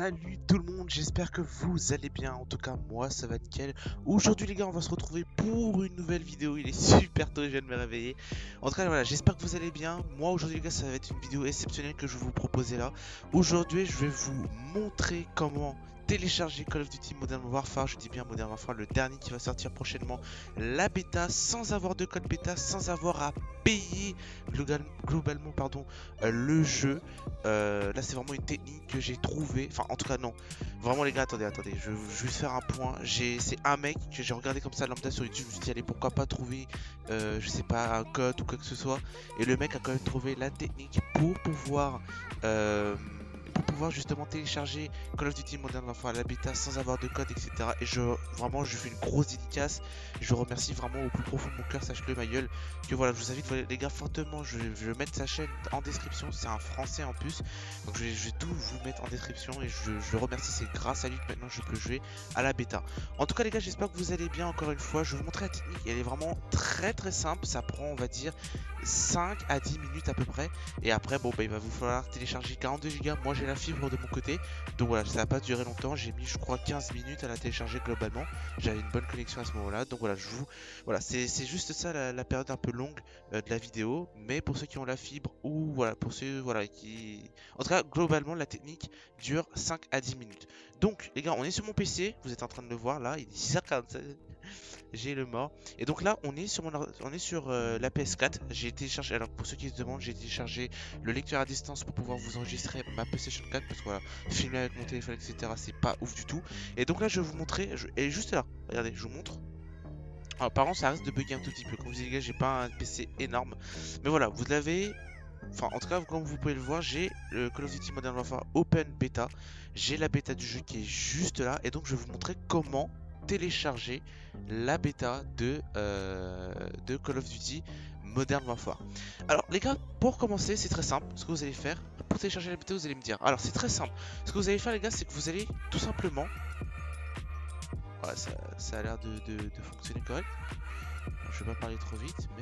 Salut tout le monde, j'espère que vous allez bien. En tout cas, moi ça va nickel. Aujourd'hui, les gars, on va se retrouver pour une nouvelle vidéo. Il est super tôt, je viens de me réveiller. En tout cas, voilà, j'espère que vous allez bien. Moi, aujourd'hui, les gars, ça va être une vidéo exceptionnelle que je vais vous proposer là. Aujourd'hui, je vais vous montrer comment télécharger Call of Duty Modern Warfare. Je dis bien Modern Warfare, le dernier qui va sortir prochainement, la bêta, sans avoir de code bêta, sans avoir à payer globalement pardon, le jeu. Là c'est vraiment une technique que j'ai trouvé. Enfin en tout cas non. Vraiment les gars, attendez, je vais juste faire un point. C'est un mec que j'ai regardé comme ça lambda sur YouTube. Je me suis dit allez, pourquoi pas trouver je sais pas, un code ou quoi que ce soit. Et le mec a quand même trouvé la technique pour pouvoir justement télécharger Call of Duty Modern Warfare à la bêta sans avoir de code, etc. Et vraiment je fais une grosse dédicace. Je remercie vraiment au plus profond de mon cœur, sache-le ma gueule, que voilà, je vous invite les gars fortement. Je vais mettre sa chaîne en description, c'est un français en plus, donc je vais tout vous mettre en description. Et je le remercie, c'est grâce à lui que maintenant je peux jouer à la bêta. En tout cas les gars, j'espère que vous allez bien. Encore une fois, je vais vous montrer la technique, elle est vraiment très simple. Ça prend on va dire 5 à 10 minutes à peu près. Et après bon bah il va vous falloir télécharger 42 Go. Moi j'ai la fibre de mon côté, donc voilà, ça va pas durer longtemps. J'ai mis je crois 15 minutes à la télécharger globalement. J'avais une bonne connexion à ce moment là, donc voilà, voilà, c'est juste ça la période un peu longue de la vidéo. Mais pour ceux qui ont la fibre, ou voilà, pour ceux voilà qui, en tout cas globalement la technique dure 5 à 10 minutes. Donc les gars, on est sur mon PC, vous êtes en train de le voir là, il est 6h47. J'ai le mort. Et donc là on est sur la PS4. J'ai téléchargé, alors pour ceux qui se demandent, j'ai téléchargé le lecteur à distance pour pouvoir vous enregistrer ma PlayStation 4, parce que voilà, filmer avec mon téléphone etc c'est pas ouf du tout. Et donc là je vais vous montrer, elle est juste là, regardez, je vous montre. Alors, par contre ça risque de bugger un tout petit peu, comme je vous dis les gars, j'ai pas un PC énorme, mais voilà, vous l'avez. Enfin, en tout cas, comme vous pouvez le voir, j'ai le Call of Duty Modern Warfare Open Beta. J'ai la bêta du jeu qui est juste là. Et donc, je vais vous montrer comment télécharger la bêta de Call of Duty Modern Warfare. Alors, les gars, pour commencer, c'est très simple. Ce que vous allez faire, pour télécharger la bêta, vous allez me dire. Alors, c'est très simple. Ce que vous allez faire, les gars, c'est que vous allez tout simplement... Voilà, ça a l'air de fonctionner correct. Je vais pas parler trop vite, mais...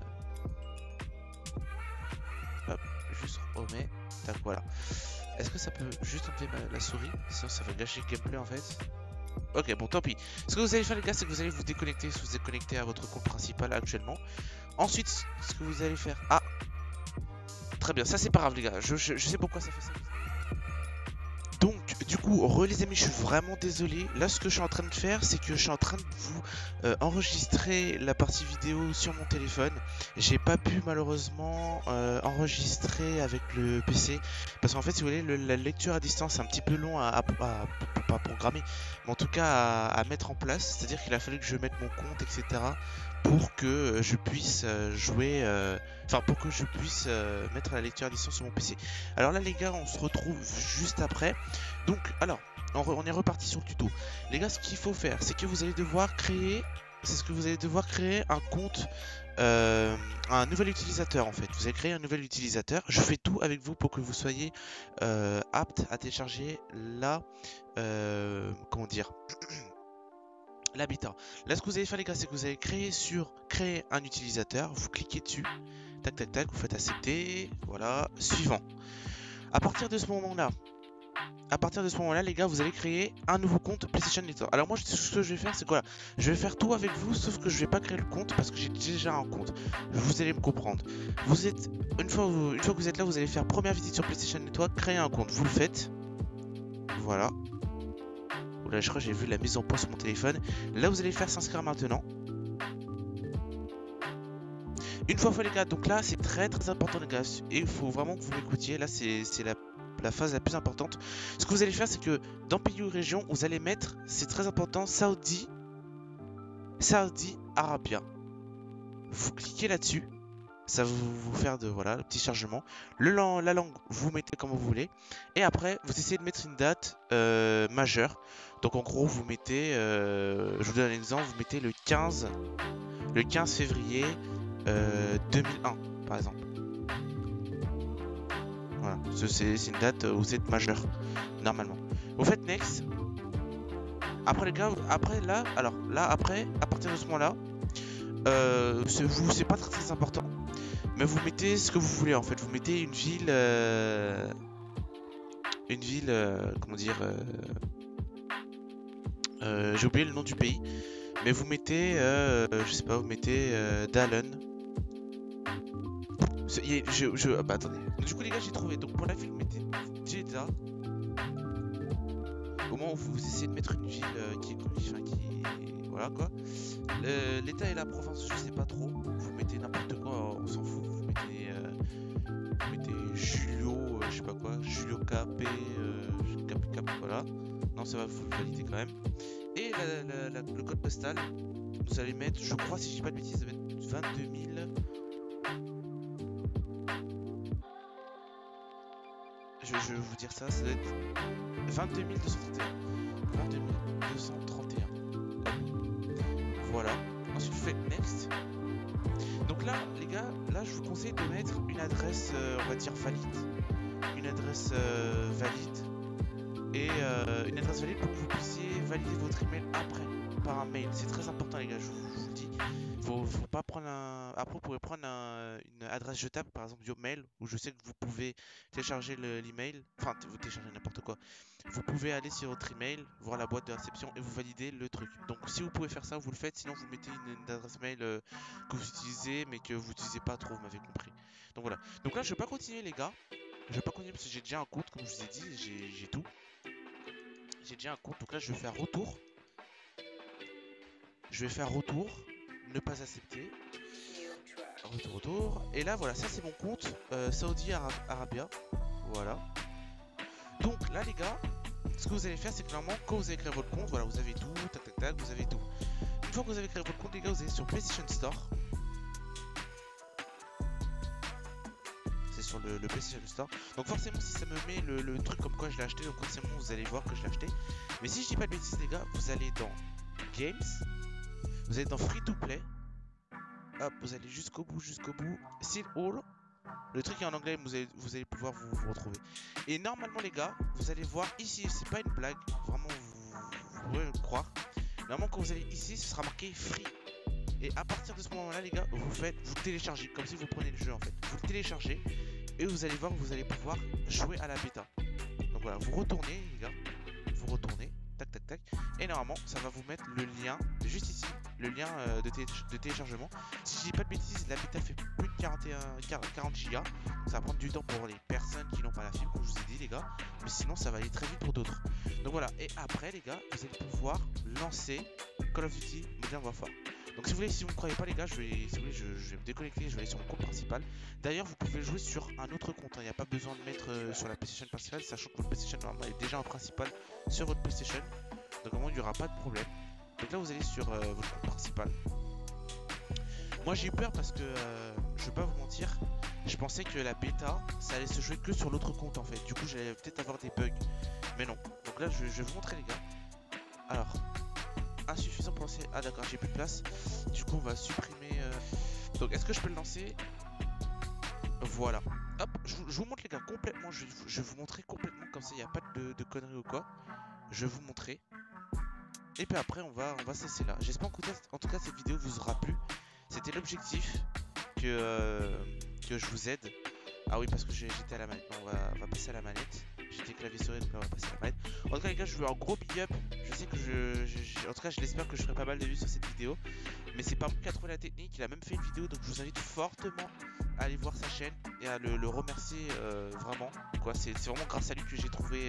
Hop, juste remet. Tac, voilà. Est-ce que ça peut juste enlever la souris? Sinon ça va gâcher le gameplay en fait. Ok, bon, tant pis. Ce que vous allez faire les gars, c'est que vous allez vous déconnecter si vous êtes connecté à votre compte principal actuellement. Ensuite, ce que vous allez faire... Ah, très bien, ça c'est pas grave les gars. Je sais pourquoi ça fait ça. Donc du coup, les amis, je suis vraiment désolé. Là ce que je suis en train de faire, c'est que je suis en train de vous enregistrer la partie vidéo sur mon téléphone. J'ai pas pu malheureusement enregistrer avec le PC, parce qu'en fait si vous voulez, la lecture à distance c'est un petit peu long pas programmer, mais en tout cas à mettre en place. C'est à dire qu'il a fallu que je mette mon compte etc pour que je puisse jouer, enfin pour que je puisse mettre la lecture à distance sur mon PC. Alors là les gars, on se retrouve juste après. Donc alors on est reparti sur le tuto. Les gars, ce qu'il faut faire, c'est que vous allez devoir créer, un compte, un nouvel utilisateur en fait. Vous allez créer un nouvel utilisateur. Je fais tout avec vous pour que vous soyez apte à télécharger la comment dire la bêta. Là ce que vous allez faire les gars, c'est que vous allez créer un utilisateur, vous cliquez dessus, tac tac tac, vous faites accepter, voilà, suivant. À partir de ce moment là les gars, vous allez créer un nouveau compte PlayStation Network. Alors moi ce que je vais faire, c'est quoi, je vais faire tout avec vous, sauf que je vais pas créer le compte parce que j'ai déjà un compte. Vous allez me comprendre. Vous êtes une fois que vous êtes là, vous allez faire première visite sur PlayStation Network, créer un compte, vous le faites. Voilà. Là, je crois que j'ai vu la mise en point sur mon téléphone. Là vous allez faire s'inscrire maintenant. Une fois les gars, donc là c'est très important les gars, et il faut vraiment que vous m'écoutiez. Là c'est la phase la plus importante. Ce que vous allez faire, c'est que dans pays ou région, vous allez mettre, c'est très important, Saudi Arabia. Vous cliquez là-dessus, ça va vous faire le petit chargement. La langue, vous mettez comme vous voulez. Et après, vous essayez de mettre une date majeure. Donc en gros, vous mettez, je vous donne un exemple, vous mettez le 15 février 2001, par exemple. Voilà, c'est une date où vous êtes majeur, normalement. Vous faites next. Après les gars, à partir de ce moment-là, c'est pas très important. Mais vous mettez ce que vous voulez en fait. Vous mettez une ville une ville, comment dire, j'ai oublié le nom du pays, mais vous mettez, je sais pas, vous mettez Dallon. Ah bah attendez. Donc, du coup les gars j'ai trouvé. Donc pour la ville vous mettez Jeddah. Au moment où vous essayez de mettre une ville qui est enfin, voilà quoi. L'état et la province je sais pas trop. Vous mettez n'importe quoi, on s'en fout. Vous mettez Julio, je sais pas quoi, Julio Capé, Cap, voilà. Non ça va vous le valider quand même. Et le code postal, vous allez mettre, je crois si je dis pas de bêtises, ça va être 22 000. Je vais vous dire ça doit être 22 231. 22 231. Voilà. Ensuite, vous faites Next. Donc là, les gars, là, je vous conseille de mettre une adresse, on va dire valide. Une adresse valide. Et une adresse valide pour que vous puissiez valider votre email après, par un mail. C'est très important, les gars, je vous le dis. Faut pas prendre un. Après, vous pouvez prendre une adresse jetable, par exemple Mail, où je sais que vous pouvez télécharger l'email. Enfin, vous téléchargez n'importe quoi. Vous pouvez aller sur votre email, voir la boîte de réception et vous validez le truc. Donc, si vous pouvez faire ça, vous le faites. Sinon, vous mettez une adresse mail que vous utilisez, mais que vous n'utilisez pas trop, vous m'avez compris. Donc, voilà. Donc là, je vais pas continuer, les gars. Je vais pas continuer parce que j'ai déjà un compte, comme je vous ai dit. J'ai tout. J'ai déjà un compte. Donc là, je vais faire retour. Je vais faire retour. Ne pas accepter. Retour. Et là, voilà, ça c'est mon compte Saudi Arabia. Voilà. Donc là, les gars, ce que vous allez faire, c'est que normalement, quand vous allez créer votre compte, voilà, vous avez tout, tac, vous avez tout. Une fois que vous avez créé votre compte, les gars, vous allez sur PlayStation Store. C'est sur le PlayStation Store. Donc forcément, si ça me met le truc comme quoi je l'ai acheté, donc forcément, vous allez voir que je l'ai acheté. Mais si je dis pas de bêtises, les gars, vous allez dans Games, vous allez dans Free to Play. Hop, vous allez jusqu'au bout, See All. Le truc est en anglais, vous allez pouvoir vous retrouver. Et normalement, les gars, vous allez voir ici, c'est pas une blague, vraiment, vous pouvez le croire. Normalement, quand vous allez ici, ce sera marqué free. Et à partir de ce moment-là, les gars, vous téléchargez, comme si vous prenez le jeu en fait. Vous le téléchargez et vous allez voir que vous allez pouvoir jouer à la bêta. Donc voilà, vous retournez, les gars, vous retournez. Tac. Et normalement, ça va vous mettre le lien, juste ici, le lien de téléchargement. Si je dis pas de bêtises, la bêta fait plus de 40 Go. Ça va prendre du temps pour les personnes qui n'ont pas la fibre, comme je vous ai dit, les gars. Mais sinon, ça va aller très vite pour d'autres. Donc voilà, et après, les gars, vous allez pouvoir lancer Call of Duty Modern Warfare. Donc si vous ne me croyez pas, les gars, si vous voulez, je vais me déconnecter, je vais aller sur mon compte principal. D'ailleurs, vous pouvez jouer sur un autre compte, il n'y a pas besoin de mettre sur la PlayStation principale, sachant que votre PlayStation normalement est déjà en principal sur votre PlayStation. Donc au moins il n'y aura pas de problème. Donc là vous allez sur votre compte principal. Moi j'ai eu peur parce que je vais pas vous mentir, je pensais que la bêta ça allait se jouer que sur l'autre compte en fait. Du coup j'allais peut-être avoir des bugs. Mais non. Donc là je vais vous montrer les gars. Alors, insuffisant pour lancer. Ah d'accord, j'ai plus de place. Du coup on va supprimer. Donc est-ce que je peux le lancer? Voilà. Hop, je vous montre les gars complètement. Je vais vous montrer complètement comme ça il n'y a pas de conneries ou quoi. Je vais vous montrer. Et puis après on va cesser là. J'espère en tout cas cette vidéo vous aura plu. C'était l'objectif que je vous aide. Ah oui parce que j'étais à la manette. Non, on va passer à la manette. J'étais clavier souris donc là on va passer à la manette. En tout cas les gars je veux un gros big up. Je sais que en tout cas je l'espère que je ferai pas mal de vues sur cette vidéo. Mais c'est pas moi qui a trouvé la technique. Il a même fait une vidéo donc je vous invite fortement à aller voir sa chaîne et à le remercier vraiment. C'est vraiment grâce à lui que j'ai trouvé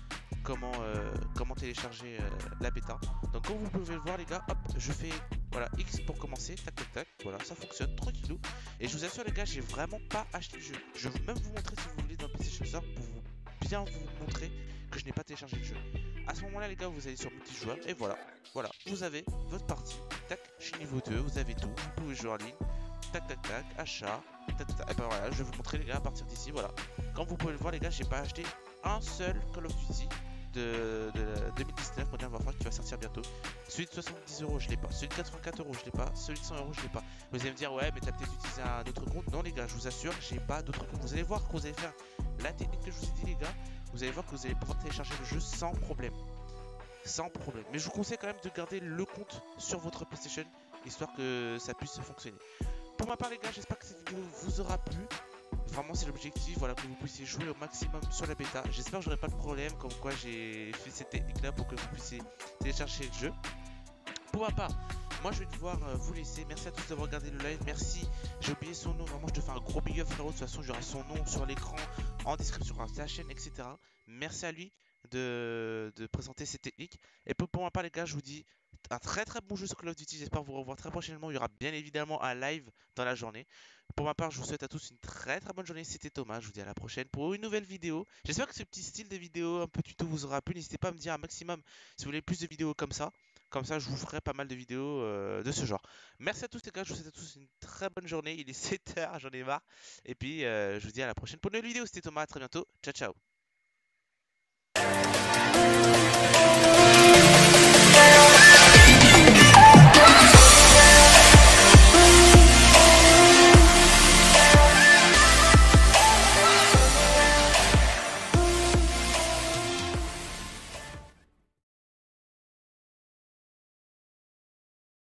comment télécharger la bêta. Donc comme vous pouvez le voir les gars, hop, je fais voilà X pour commencer, tac, voilà, ça fonctionne tranquillou. Et je vous assure les gars, j'ai vraiment pas acheté le jeu. Je vais même vous montrer si vous voulez dans le PlayStation Store pour bien vous montrer que je n'ai pas téléchargé le jeu. À ce moment-là les gars, vous allez sur multijoueur et voilà, vous avez votre partie, tac, je suis niveau 2, vous avez tout, vous pouvez jouer en ligne, tac, achat, tac, et ben voilà, je vais vous montrer les gars à partir d'ici, voilà. Comme vous pouvez le voir les gars, j'ai pas acheté un seul Call of Duty de 2019 Modern Warfare qui va sortir bientôt. Celui de 70 €, je l'ai pas. Celui de 84 €, je l'ai pas. Celui de 100 €, je l'ai pas. Vous allez me dire, ouais, mais t'as peut-être utilisé un autre compte. Non, les gars, je vous assure, j'ai pas d'autre compte. Vous allez voir que vous allez faire la technique que je vous ai dit, les gars. Vous allez voir que vous allez pouvoir télécharger le jeu sans problème. Sans problème. Mais je vous conseille quand même de garder le compte sur votre PlayStation histoire que ça puisse fonctionner. Pour ma part, les gars, j'espère que cette vidéo vous aura plu. Vraiment, c'est l'objectif, voilà, que vous puissiez jouer au maximum sur la bêta. J'espère que j'aurai pas de problème, comme quoi j'ai fait cette technique-là pour que vous puissiez télécharger le jeu. Pour ma part, moi je vais devoir vous laisser. Merci à tous d'avoir regardé le live. Merci. J'ai oublié son nom. Vraiment, je te fais un gros big up, frérot. De toute façon, j'aurai son nom sur l'écran, en description, sur sa chaîne, etc. Merci à lui de présenter ces techniques. Et pour ma part, les gars, je vous dis un très très bon jeu sur Call of Duty. J'espère vous revoir très prochainement. Il y aura bien évidemment un live dans la journée. Pour ma part, je vous souhaite à tous une très très bonne journée. C'était Thomas. Je vous dis à la prochaine pour une nouvelle vidéo. J'espère que ce petit style de vidéo un peu tuto vous aura plu. N'hésitez pas à me dire un maximum si vous voulez plus de vidéos comme ça. Comme ça, je vous ferai pas mal de vidéos de ce genre. Merci à tous les gars, je vous souhaite à tous une très bonne journée. Il est 7h, j'en ai marre. Et puis, je vous dis à la prochaine pour une nouvelle vidéo. C'était Thomas, à très bientôt. Ciao, ciao.